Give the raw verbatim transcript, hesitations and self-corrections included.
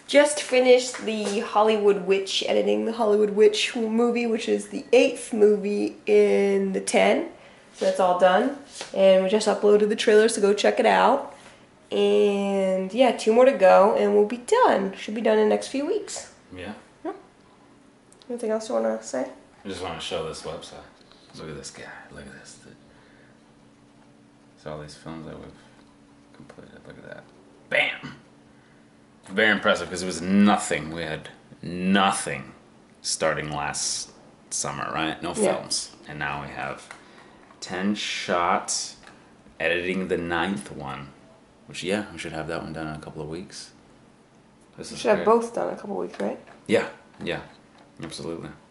just finished the Hollywood Witch, editing the Hollywood Witch movie, which is the eighth movie in the ten. So that's all done. And we just uploaded the trailer, so go check it out. And yeah, two more to go, and we'll be done. Should be done in the next few weeks. Yeah. yeah. Anything else you want to say? I just want to show this website. Look at this guy. Look at this. It's all these films that we've completed. Look at that. Bam! Very impressive because it was nothing. We had nothing starting last summer, right? No films. Yeah. And now we have ten shots, editing the ninth one. Which, yeah, we should have that one done in a couple of weeks. This we should great. have both done in a couple of weeks, right? Yeah, yeah, absolutely.